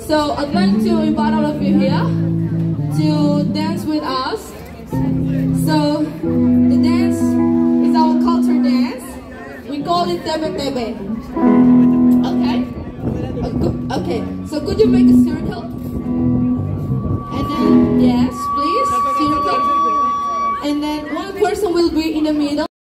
So I'd like to invite all of you here to dance with us. So the dance is our culture dance. We call it tebe tebe. Okay? Okay. So could you make a circle? And then yes, please, circle. And then one person will be in the middle.